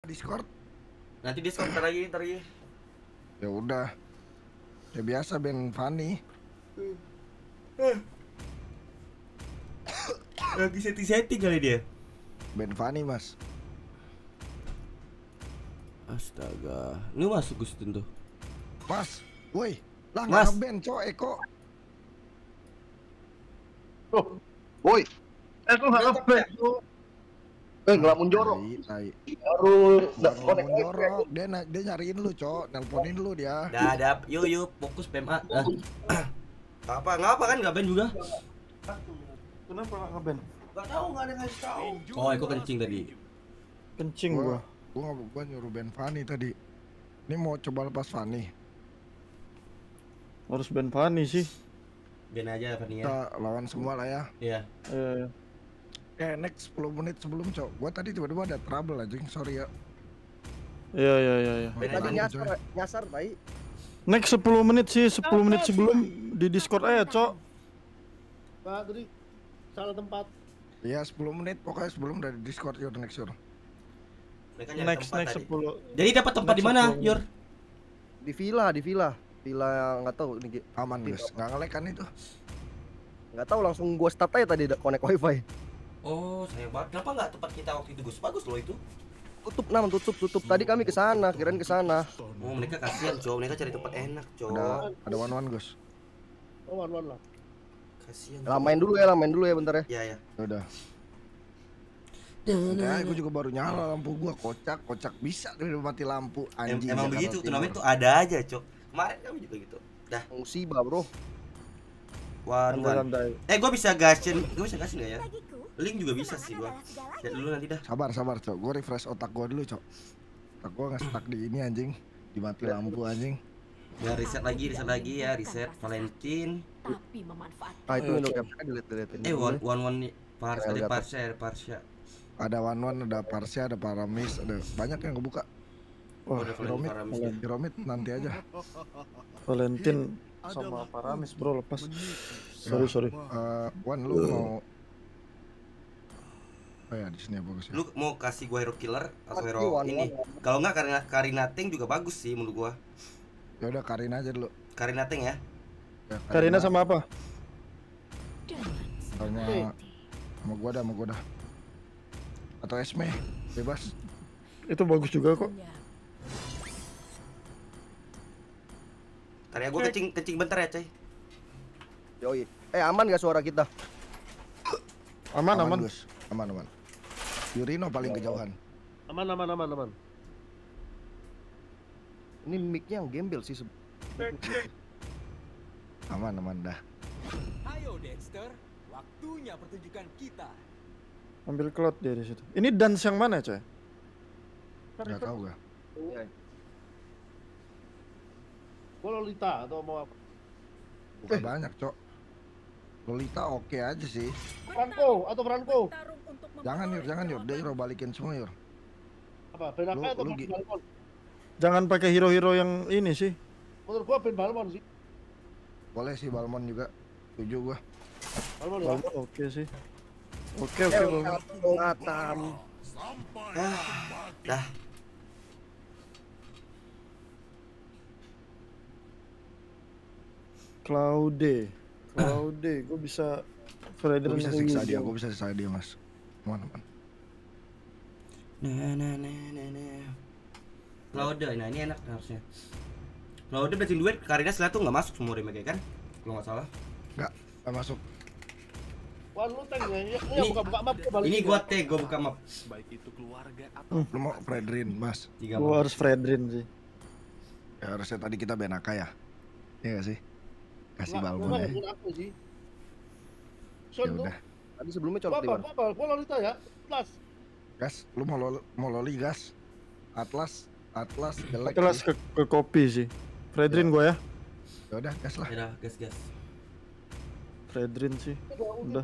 Discord. Nanti Discord ntar lagi. Ya udah. Ya biasa Ben Fanny. Lagi setting kali dia. Ben Fanny mas. Astaga, lu masuk Gustin tuh. Mas, woi, lah Mas. nggak Ben cok Eko. Woi, Eko nggak ngeband tuh. Ngelamun jorok. Tai. Baru Ngelamun jorok. Dia nyariin lu cok, nelponin lu dia. Dadap, yuk fokus PMA. Ngapa kan nggak band juga? Kenapa nggak ngeband? Gak tahu, nggak ada ngasih tahu. Oh, Eko kencing tadi. Kencing Gua nyuruh Ben Fanny tadi. Ini mau coba lepas Fanny. Harus band Fanny sih. Band aja Fanny ya. Kita lawan semua lah ya. Iya. Next 10 menit sebelum cok. Gua tadi tiba-tiba ada trouble anjing, sorry ya. Iya. Tadi nyasar baik. Next 10 menit sih, 10 menit sebelum di Discord aja, Cok. Pak, tadi salah tempat. Iya 10 menit pokoknya sebelum dari Discord your next your. Next 10. Jadi dapat tempat di mana, Yor? Di villa yang nggak tahu ini. Aman guys, nggak nge-lag kan itu? Nggak tahu, langsung gua start aja tadi connect wifi. Oh, sayang banget. Kenapa nggak tempat kita waktu itu, Gus? Bagus loh itu. Tutup. Tadi kami ke sana, kirain ke sana. Oh, mereka kasihan, Cok. Mereka cari tempat enak, Cok. Ada one Gus. Oh, one lah. Kasihan. Lamain dulu ya bentar ya. Iya. Udah. Ya, gue juga baru nyala lampu gua kocak bisa dari mati lampu anjing. Emang begitu, turnamen tuh ada aja, Cok. Kemarin kami juga gitu. Dah. Musibah, bro. One. Gua bisa gasin nggak ya? Link juga bisa sih gua. Lihat dulu nanti dah. Sabar, Cok. Gua refresh otak gua dulu, Cok. Otak gua nggak stuck di ini anjing. Dimati lampu anjing. Ya reset lagi ya, reset Valentine. Tapi memanfaatkan. Itu window capture delete. One Parsha. Ada one, ada Parsha, ada Paramis, ada banyak yang kebuka. Wah, Pyramid nanti aja. Valentine sama Paramis bro lepas. Sorry. Wan lu mau ya di sini ya bagus ya. Lu mau kasih gua hero killer atau hero ini? Kalau enggak Karina Tank juga bagus sih menurut gua. Ya udah Karina aja dulu. Karina Tank ya. Karina sama apa? Sama gua dah. Atau Esme, bebas. Itu bagus juga kok. Karya gua kencing bentar ya, Coy. Yoi. Aman gak suara kita? Aman. Gus. Aman. Yurino paling kejauhan. Aman. Ini mic-nya yang gembel sih. Aman dah. Ayo Dexter, waktunya pertunjukan kita. Ambil cloud dia di situ. Ini dance yang mana, coy? Enggak tahu gak? Gua Lolita atau mau apa? Bukan banyak, Cok. Lolita oke aja sih. Franco. Jangan Yur, dia hero balikin semua Yur. Apa? Benaka atau Balmon? Jangan pakai hero-hero yang ini sih. Menurut gua Ben Balmon sih. Boleh sih Balmon juga. Setuju gua. Balmon oke sih. Oke Balmon. Dah. Claude, gue bisa Gue bisa siksa dia, mas. Aman. Claude, nah ini enak harusnya. Claude berarti duet, Karina setelah tuh nggak masuk semua remake kan? Kalau nggak salah. Nggak masuk. Wah lu tank ya, buka map balik. Ini gua buka map. Baik itu keluarga atau Lu mau Fredrin, mas? Gue harus Fredrin sih. Ya harusnya tadi kita Benaka ya? Iya nggak sih? Kasih Balmon ya. Ya udah. Tadi sebelumnya colok di mana? Gua Lolita ya. Gas, lu mau loli gas? Atlas jelek. Atlas ke kopi sih. Fredrin gue ya. Ya udah, gas lah. Ya gas. Fredrin sih. Udah.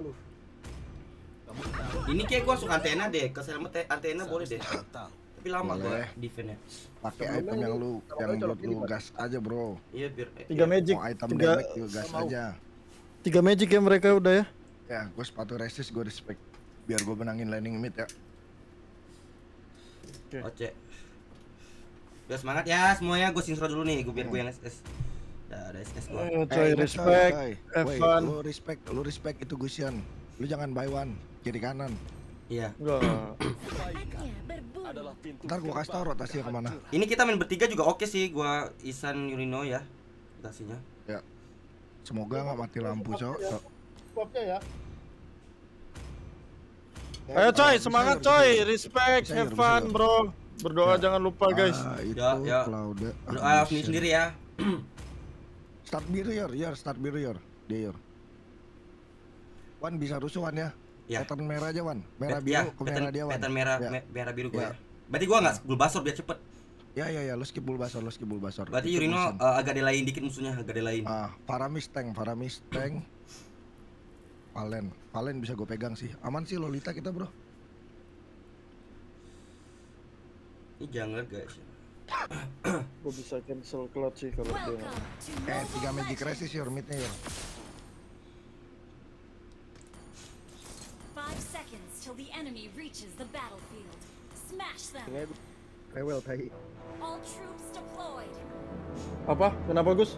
Ini kayak gua suka antena deh. Keselamat antena boleh deh. Tapi lama gua defense-nya. Pakai item yang menurut lu gas aja, bro. Iya, biar 3 magic. Mau item damage juga gas aja. 3 magic ya mereka udah ya. Ya, gue sepatu resist, gue respect. Biar gue menangin landing mid ya. Oce. Udah semangat ya semuanya, gue sinkro dulu nih, biar gue yang SS. Udah ada SS gue. Coy, respect, Evan. Lu respect itu Gusian. Lu jangan buy one, kiri kanan. Iya. Ntar gua kasih tau rotasinya kemana. Ini kita main bertiga juga oke sih, gua Isan Yurino ya. Rotasinya. Ya. Semoga nggak mati lampu, Cok. Stopnya ya. Ayo coy, semangat coy, respect, Evan bro. Berdoa jangan lupa guys. Itu Ya. Cloud. Doa Afni sendiri ya. Start biru start biru dia Wan bisa rusuhan ya. Ya. Pattern merah aja Wan. Merah biru ke merah dia Wan. Pattern merah Ya. merah biru gua Ya. ya. Berarti gua enggak Bulbasaur biar cepet. Ya, lu skip Bulbasaur. Berarti Itu Yurino Gusian. agak delain dikit musuhnya, agak delain. Paramis tank. Valen bisa gue pegang sih. Aman sih Lolita kita, Bro. Ini jungle guys. Gue bisa cancel clutch sih kalau dia. 3 magic resist midnya ya. 5 seconds till the enemy reaches the battlefield. Smash them. Rewel tai. All troops deployed. Apa? Kenapa Gus?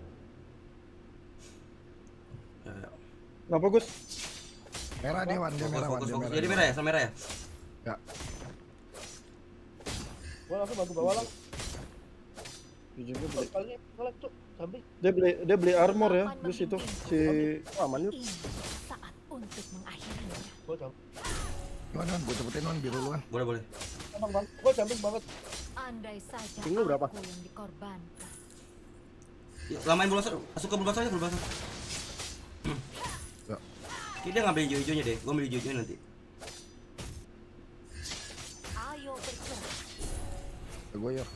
Ya. Kenapa Gus? Merah dia Wan, dia merah Wan. Fokus. Jadi merah ya, sama merah ya? Ya. Wah, aku bantu bawah lah. Dia Kolek tuh, samping. beli armor ya, Gus itu si Aman yuk. Ini saat untuk mengakhirinya. Gua samping. Gimana Wan? Gue cepetin Wan biru lu Wan. Boleh. Gua samping banget. Andai saja Tinggal berapa? aku yang dikorbankan. Ya, lamain Bulbasaur, masuk ke Bulbasaur aja Bulbasaur. Ya. Kayaknya dia ngambil hijau-hijaunya deh, gua ambil hijau-hijaunya nanti. Ayo bergerak. Gue ya.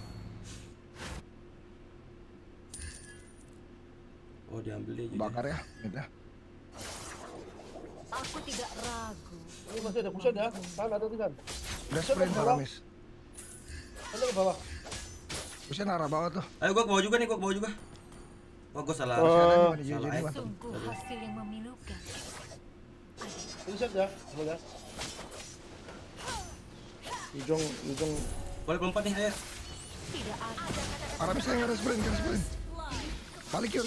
Oh, diambil dia juga. Bakar ya, midnya. Aku tidak ragu. Ini masih ada buset ya. Kan ada tuh kan. Udah sprint Paramis. Ada ke bawah. Busian arah bawah tuh. Ayo gua ke bawah juga nih, gua ke bawah juga. Wah, gua salah. Salah. Sungguh hasil yang memilukan. Buset ya. Boleh. Ujung Boleh pelompat nih, ayo. Tidak ada Paramis yang ada sprint. Balik yur.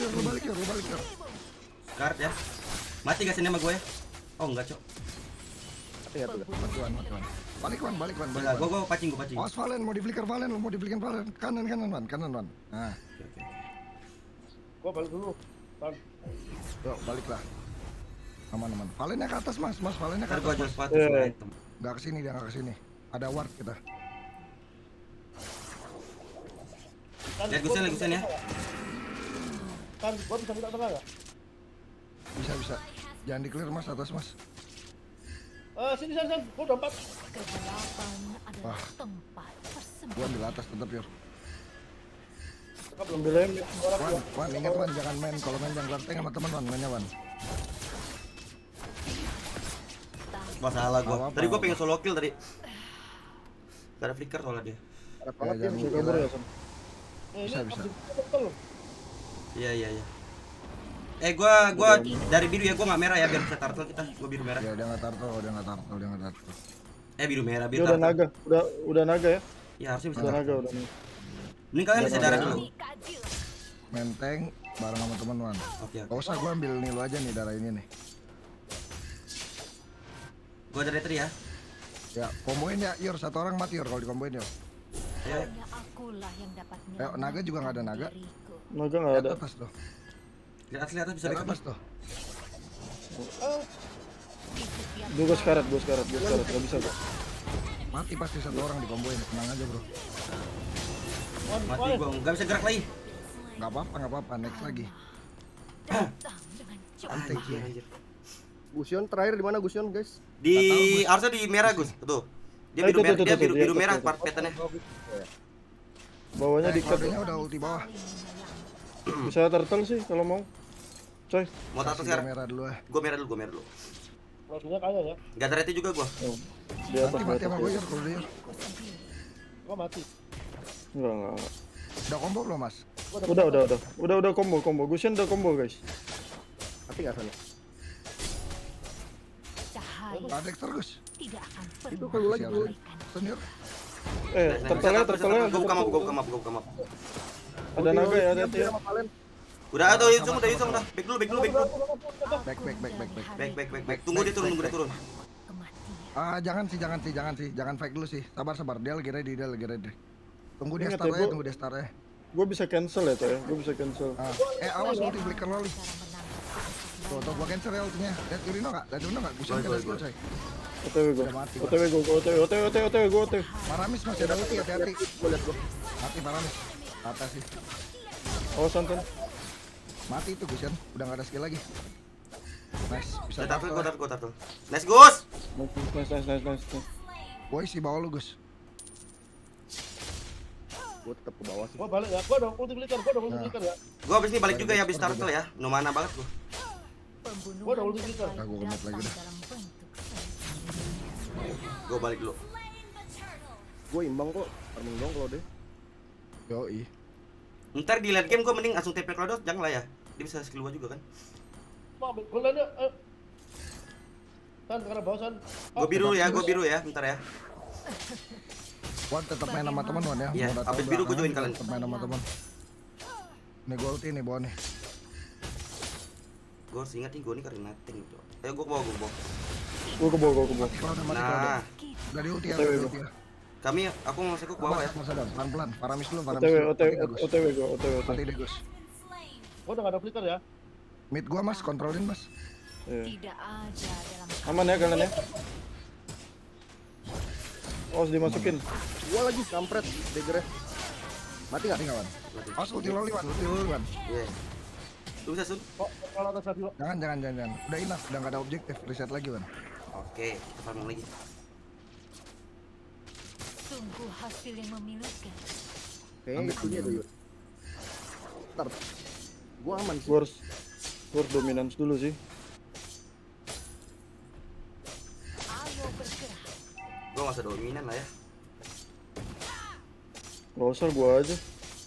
Guard ya. Mati gak sini sama gue ya? Oh enggak, Cok. Tapi ya tuh. Matuan. Balik Wan. Enggak, gua pacing. Awas Valen, mau di flicker Valen. Kanan Wan. Nah, Oke. Gua balik dulu. Bang. yuk balik lah. Aman. Valennya ke atas Mas. Valennya ke Ntar gua atas. jual Mas. sepatu sama item. Nggak kesini. Ada ward kita. Lihat Gusen ya. Kan gua bisa minta tengah enggak? Bisa. Jangan di clear Mas, atas Mas. Sini. Gua udah 4. kegelapan adalah tempat Gua persembunyian. ambil atas tetap yur. Belum ambil Wan, ingat Wan, jangan main. Kalau main jangan lanteng sama teman Wan, mainnya Wan. Masalah gua. Apa-apa. Tadi gua pengen solo kill tadi. Gak ada flicker soalnya dia. Ada banget jangan ya. Bisa kabur ya, Sam? Bisa. Iya. Gua dari biru ya, gua nggak merah ya biar bisa turtle kita. Gua biru merah. Ya, dia nggak turtle. Biru merah, Dia biru udah turtle. naga, udah naga ya? Ya harusnya bisa Udah naga turtle. udah. Mending kalian bisa darah dulu. Main tank bareng sama teman Wan. Oke. Gak usah, gua ambil nih lu aja nih darah ini nih. Gua dari tadi ya. Ya, komboin ya, Yor. Satu orang mati Yor kalau dikomboin Yor. Ayo. Hanya akulah yang dapat Ayo, naga juga nggak ada naga. diriku. Naga nggak ada. Atas tuh. Lihat atas bisa Lihat backup. atas tuh. Gue sekarat, nggak bisa kok. Mati pasti satu orang dikomboin. Tenang aja bro. Mati gua, nggak bisa gerak lagi. Nggak apa-apa. Next lagi. Datang dengan cepat. Santai Ki. Anjir. Gusion terakhir di mana Gusion guys? Di harusnya di merah Gus, tuh. Dia Nah, biru itu, merah, dia itu, biru itu, merah itu. part patternnya. Bawahnya di cut. Kodenya udah ulti bawah. Bisa turtle sih kalau mau. Coy. Mau tato Kasih sekarang? merah dulu ya. Gua merah dulu. Langsungnya kaya ya. Gak ada reti juga gua. Oh, di atas. Mati sama gue Yor kalau dia Yor. Gua mati. Enggak. Udah combo belum Mas? Udah combo. Gusion udah combo guys. Tapi nggak sana. Cahaya Ada Dexter Gus. tidak akan Itu pernah kalau lagi Siap, dulu. Sen Yor. Turtle-nya. Gua buka map. Ada naga ya, hati ya. Udah ada Yuzong udah. Back dulu. Back. Tunggu dia turun. Jangan fight dulu sih. Sabar. Dia lagi ready. Tunggu dia Ingat start ya, aja, gua- tunggu dia start aja. Gue bisa cancel ya, coy. Gue bisa cancel. Awas ulti flicker loli. Tuh, gua cancel ya ultinya. Lihat Yurino enggak? Busan ke let's go coy. OTW gue. Udah mati, OTW gue. Paramis masih ada ulti, hati-hati. Gua lihat gua. Mati Paramis. Atas sih. Oh, santan. Mati itu Gusian, udah enggak ada skill lagi. Nice, bisa Gua turtle. Nice Gus. Nice. Boy si bawah lu Gus. Gua tetap ke bawah sih. Gua balik ya. Gua dong ulti flicker ya. Gua abis ini balik juga ya abis turtle ya. No mana banget gua. Gua udah ulti flicker. Nah, gua commit lagi dah. Gua balik dulu. Gua imbang kok. Farming dong kalau deh. Yoi. Ntar di late game gua mending langsung TP Clodos, jangan lah ya. Dia bisa skill 2 juga kan. Mau ambil golnya. San karena bawah San. Gua biru ya, bentar ya. Wan tetap main sama teman Wan ya. Iya, Mau datang abis biru gua belakangan join juga kalian. tetap main sama teman. Nih gua ulti nih bawah nih. Gua harus ingat nih gua nih karena nothing gitu. Ayo gua ke bawah. Gue ke bawah. Kalau udah mati Nah, udah di ulti ya. aku mau masuk ke bawah ya. Masa dan pelan-pelan. Paramis dulu. OTW gue. Mati deh Gus. Gua udah enggak ada flicker ya. Mid gua Mas, kontrolin Mas. Tidak ada dalam Aman ya kalian ya. Oh, harus dimasukin. Gua lagi kampret dagger. Mati enggak? Mati enggak Wan? Awas ulti loli Wan. Iya. Lu bisa Sun? Kok kalau atas tadi lo. Jangan. Udah enough, udah enggak ada objektif. Reset lagi Wan. Oke, kita farming lagi. sungguh hasil yang memilukan. Kayaknya itu dia tuh yuk. Ntar. Gua aman sih. Gua harus dominance dulu sih. Ayo bergerak. Gua nggak usah dominan lah ya. Gak usah, gua aja.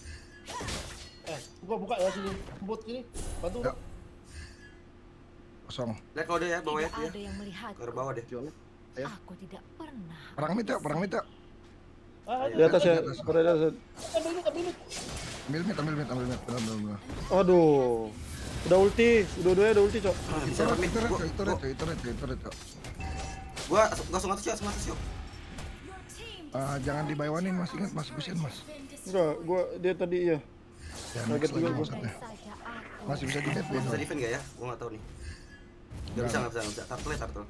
Gua buka ya sini. Bot sini. Bantu. Ya. Kosong. Lihat kalau dia ya, bawah ya. Tidak ada yang melihat. Ke bawah deh. Ayo. Aku tidak pernah. Perang mid yuk. Di atas ya, pada di atas. Ambil mid. Ambil mid. Benar. Aduh. Udah ulti, dua-duanya udah ulti, Cok. Bisa farming. Itu red. Gua langsung atas yuk. Jangan dibayawanin Mas, ingat Mas Gusian Mas. Enggak, gua dia tadi iya. Ya, Kaget next juga lagi gua. maksudnya. Saja aku. Masih bisa di defend. Bisa defend gak ya? Gua nggak tahu nih. Gak bisa. Turtle.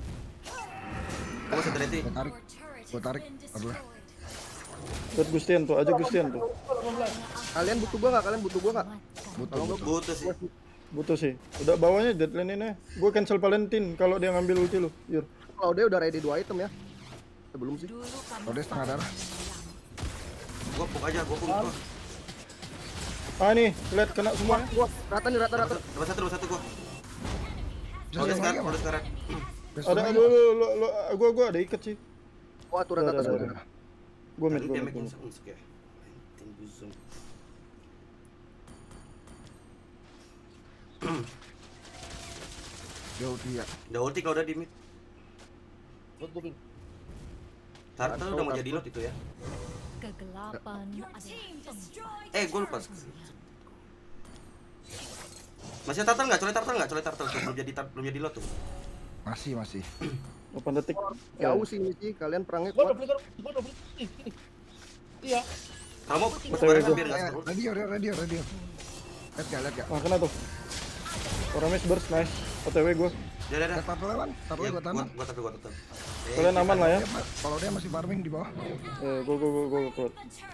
Gua satu reti. Gua tarik. Apa? Buat Gustian tuh, aja Gustian tuh. Kalian butuh gua enggak? Butuh sih. Butuh sih. Udah bawahnya deadline ini. Gua cancel Valentine kalau dia ngambil ulti lu. Yur. Kalau dia udah ready 2 item ya. Sebelum sih. Dulu kamu Kalau dia setengah darah. Gua puk aja, gua puk. Ah nih, lihat kena semua. Gua rata. Dapat satu gua. Bisa Kalau lagi sekarang, Mas. Ada gua ada ikat sih. Wah, turun atas. Ada. Gua mid. Dia makin masuk ya. Zoom. Dia ulti ya. Udah ulti kalau udah di mid. Tutupin. Turtle udah mau jadi lot itu ya. kegelapan adalah tempat. Gua lupa. Masih turtle nggak? Colek turtle tuh. Belum jadi lot tuh. Masih. 8 detik. Jauh sih ini sih. Kalian perangnya Gua udah kuat. flicker. Sini. Iya. Kalau mau Betul, sekarang betul. biar nggak scroll. Radio. Lihat gak? Ah, kena tuh. Oramis burst, nice. OTW gua. Udah. Lihat turtle lawan. Turtle Iya, gua tanam. gua turtle. Kalian aman lah ya. Kalau dia masih farming di bawah. Gua kuat.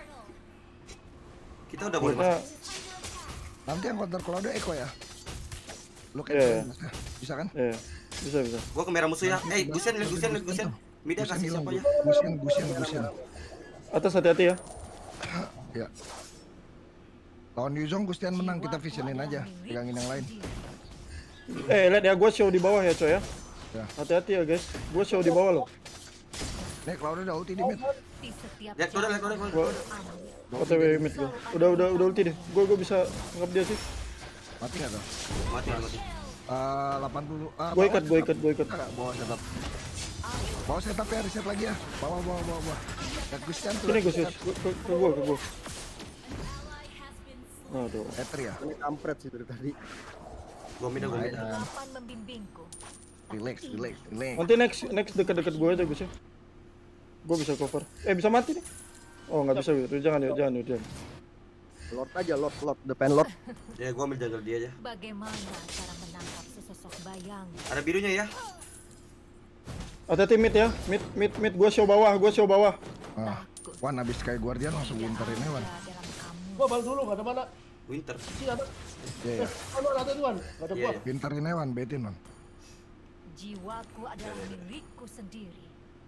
Kita udah boleh Kita masuk. Nanti yang counter kalau dia Eko ya. Lu Iya. cancel Mas ya. Bisa kan? bisa. Gua ke merah musuh ya. Gusian. Mida kasih siapa ya? Gusian. atas hati-hati ya. Ya. Lawan Yuzong Gustian menang, kita visionin aja. Pegangin yang lain. Lihat ya, gua show di bawah ya, coy ya. Ya. Hati-hati ya, guys. Gua show di bawah loh. Nih, kalau udah ulti di mid. Di setiap Lihat, udah. Gua OTW mid gua. Udah ulti deh. Gua bisa nangkap dia sih. Mati nggak tuh? Mati. 80. Gua ikat. Enggak, bawah tetap. Bawa setup ya, reset lagi ya. Bawa. Lihat Gustian tuh. Sini Gus, ke gua. Aduh. Etri ya. Ini kampret sih dari tadi. Gua mida. Relax. Nanti next dekat-dekat gue aja Gus ya. Gue bisa cover. Bisa mati nih. Oh nggak bisa gitu. Jangan. Lord aja, Lord, depan Lord. Ya gua ambil jungle dia aja. Bagaimana cara menangkap sesosok bayang? Ada birunya ya. Hati-hati mid ya. Mid gua show bawah. Ah, Wan habis kayak Guardian langsung winterin ya, Wan. Gua balik dulu, nggak ada mana. Winter. Sini ada. Iya. Ada tuan. Nggak ada gua. Iya. Winterin ya, Wan, betin, Wan. Jiwaku adalah milikku sendiri.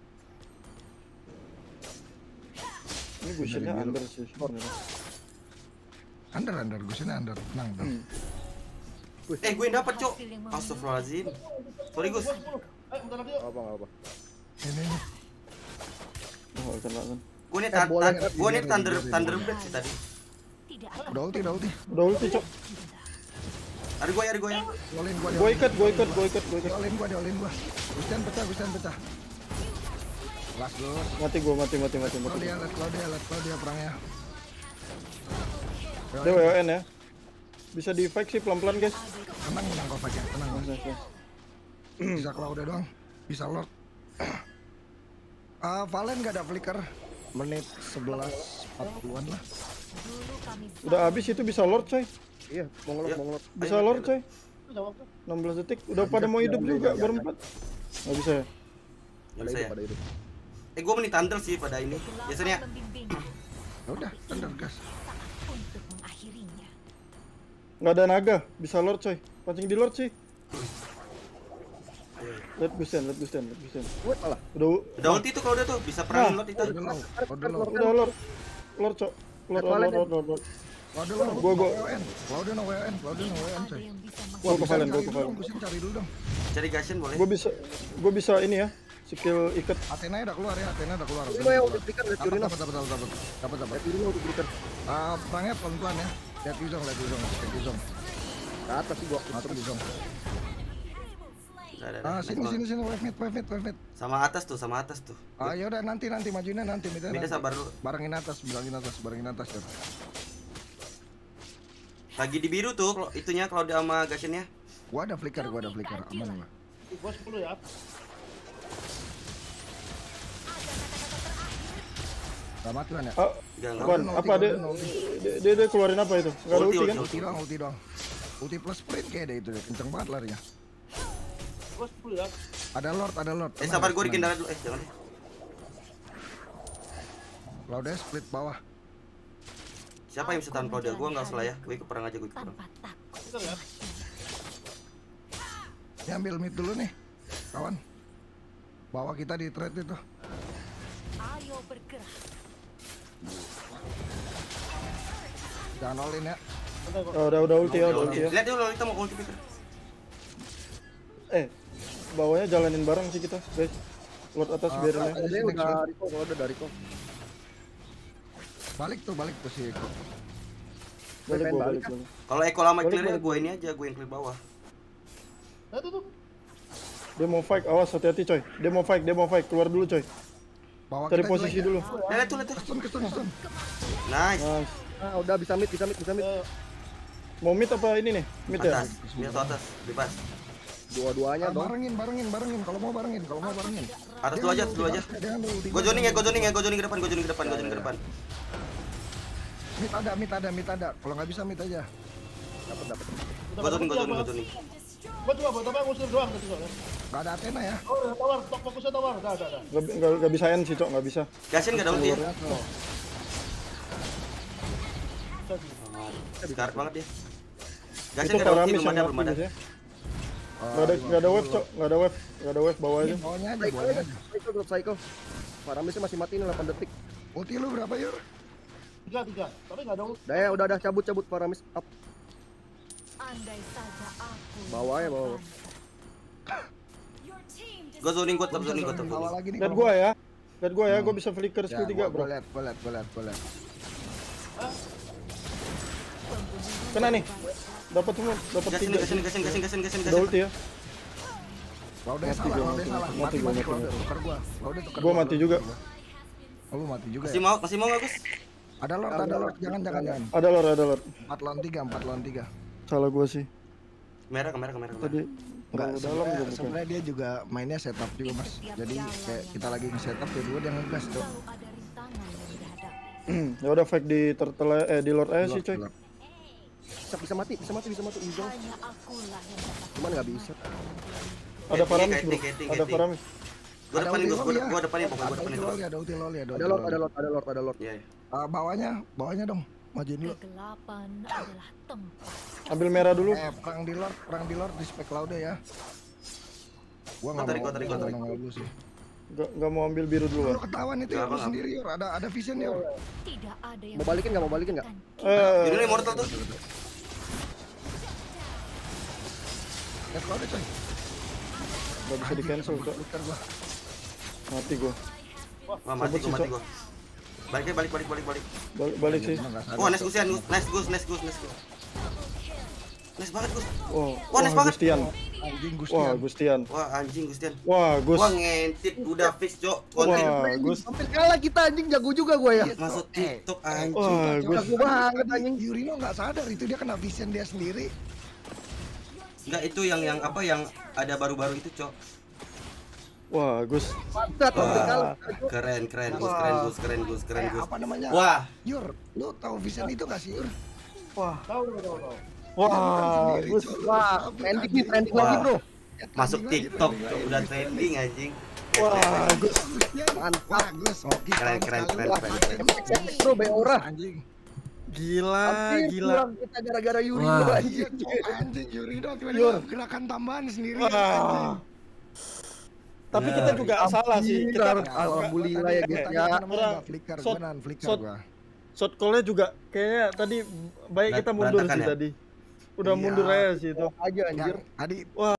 Ini Gusiannya under sih sebenarnya. Under, Gusiannya under. Tenang, tenang. Gue yang dapet, Cok. Astagfirullahaladzim. Sorry, Gus. Bentar lagi yuk. Apa. Ini. Oh, kena kan. Gue nih Thunder Blade sih tadi. Tidak Udah ulti. Udah ulti, Cok. Ada gue ya. Olin gua. Gue ikat. Olin gua. Gustian pecah. Last dulu. Mati. Kalau dia perangnya. Dia WON ya. Bisa di fight sih pelan-pelan, guys. Tenang kau pakai, tenang. Nice. Bisa Cloud doang, bisa Lord. Valen gak ada flicker. Menit 11.40-an lah. Udah habis itu bisa Lord, coy. Iya, mau ngelot. Bisa Lord, coy. Udah waktu. 16 detik. Udah pada mau hidup juga berempat. Nggak bisa ya? Gak bisa ya. Pada hidup. Gue menit Thunder sih pada ini. Biasanya. Ya udah, Thunder gas. untuk mengakhirinya. Nggak ada naga. Bisa Lord, coy. Pancing di Lord sih. Lihat Gustian. Wait malah. Udah ulti tuh kalau udah tuh bisa perangin Lord itu. Udah Lord, cok. Lord. Gua. Cloud no WN, coy. Yang bisa Gua ke Valen. Gustian cari dulu dong. Cari Gashen boleh. Gua bisa ini ya. Skill ikat. Athena udah keluar ya, Ini lo yang udah berikan, lihat Yurina. Dapat. Lihat Yurina udah berikan. Perangnya pelan-pelan ya. Lihat Yuzong. Ke atas sih gua. Atur Yuzong. Udah. Sini, wave mid. Sama atas tuh. Ya udah nanti majuinnya nanti. Mida sabar dulu. Barengin atas ya. Lagi di biru tuh itunya kalau dia sama Gashennya. Gua ada flicker, aman gua. Gua 10 ya. Gak mati kan ya? Apaan? Apa dia keluarin apa itu? Gak ada ulti kan? Ulti doang. Ulti plus sprint kayak deh itu deh, kenceng banget larinya. Gua 10 ya. Ada Lord. Sabar gue bikin darah dulu. Jangan deh. Cloudnya split bawah. Siapa yang bisa tahan Claudia? Gue nggak salah ya. Gue ikut perang aja. tanpa takut. Bentar ya. Ini ambil mid dulu nih, kawan. Bawah kita di trade itu. Ayo bergerak. Jangan all in ya. Udah ulti ya. Lihat dulu kita mau ulti pikir. Bawahnya jalanin bareng sih kita, guys. Lord atas biarin ya. Ada yang udah Riko, kalau udah dari Riko. Balik tuh si Eko. Balik. Kalau Eko lama clear gue ini aja, gue yang clear bawah. Nah tuh. Dia mau fight, awas hati-hati coy. Dia mau fight, keluar dulu coy. Bawah Cari kita posisi jelek dulu. Lihat tuh. Stun. Nice. Udah bisa mid. Mau mid apa ini nih? Mid ya? Atas, bebas. Dua-duanya dong. Barengin. Kalau mau barengin. Atas dulu aja. Gue joining ke depan. Mid ada. Kalau nggak bisa mid aja. Dapat. Gue joining. Gua cuma buat apa ngusir doang tadi soalnya. Nggak ada Athena ya. Oh, tawar, fokusnya tawar. Udah. Gak bisa end sih cok, gak bisa. Gashen nggak ada ulti ya? Sekarat banget dia. Gashen Itu nggak ada ulti, Paramis belum yang ada. mati ya. Gak ada wave cok, gak ada wave bawah aja. Bawahnya aja. Cycle. Paramisnya masih mati nih 8 detik. Ulti lu berapa Yur? 3. Tapi nggak ada ult. Udah cabut Paramis up. Andai saja aku. Bawah. Your team Gue zoning gue. Bawah lagi nih. Lihat gua ya, gua bisa flicker skill 3 bro. Gua lihat. Kena nih. Dapat 3. Gashen. Ada ulti ya. Laude Mati salah, gua, Laude mati. salah. Mati Mati, gua, mati, mati. Laude tukar gua. Laude tukar Gua mati juga. Oh, lu mati juga Masih ya? mau nggak Gus? Ada Lord. Jangan. Ada lor. 4 lawan 3. Salah gua sih. Kamera. Tadi Enggak, terlalu dalam gua mungkin. sebenarnya dia juga mainnya setup juga, Mas. Jadi kayak kita lagi nge-setup kedua dia ngegas tuh. Selalu ada rintangan yang dihadapi. Ya udah fake di turtle di lord aja sih, coy. Lord. Bisa mati. Ujung. Hanya akulah yang dapat. Cuman nggak bisa. Ada Paramis, Bro. Gating. Ada Paramis. Gua depanin Gus, ulti gua depanin pokoknya gua Ada depanin ulti terus. loli, ada ulti loli. Ada Lord. Iya. Bawahnya dong. Majuin dulu. Kegelapan adalah tempat. Ambil merah dulu. Perang di Lord di spek Laude ya. Gua Gua tarik. nongol dulu sih. Enggak mau ambil biru dulu. Lu ketahuan itu ya, lu sendiri Yor. Ada vision Yor. Tidak ada yang Mau balikin nggak? Ini nih mortal tuh. Lihat Laude coy. Enggak bisa di cancel, Cok. Putar gua. Mati gua. Wah, mati gua. Balik. Balik sih. Wah, nice Gus. Nice banget Gus. Wah, nice banget. Gustian. Anjing Wah, Gustian. Gustian. Wah, anjing Gustian. Wah, Gus. Wah, ngentip udah fix, Cok. Konten Wah, Gus. Hampir kalah kita anjing, jago juga gua ya. masuk TikTok anjing. Wah, Gus. Jago banget anjing. Yurino nggak sadar itu dia kena vision dia sendiri. Enggak itu yang apa yang ada baru-baru itu, Cok. Wah, Gus. Bangsat, hampir kalah. Keren Gus. Apa namanya? Wah, Yur, lu tahu vision itu nggak sih Yur? Tahu. Wah, Gus. Wah, trending lagi, Bro. masuk TikTok Cok. Udah trending anjing. Wah, Gus. Mantap. Bagus, oke. Keren. Bro, Beora. Anjing. Gila. Kurang kita gara-gara Yuri Wah. bro, anjing. Anjing Yurino tiba-tiba gerakan tambahan sendiri. Wah. Tapi kita juga salah sih. Kita Alhamdulillah ya guys ya. Flicker, Shot- gua nahan flicker shot- gua. shot call-nya juga kayaknya tadi baik kita mundur Berantakan sih ya? tadi. Udah Iya. mundur aja sih itu. Aja anjir. Tadi Wah.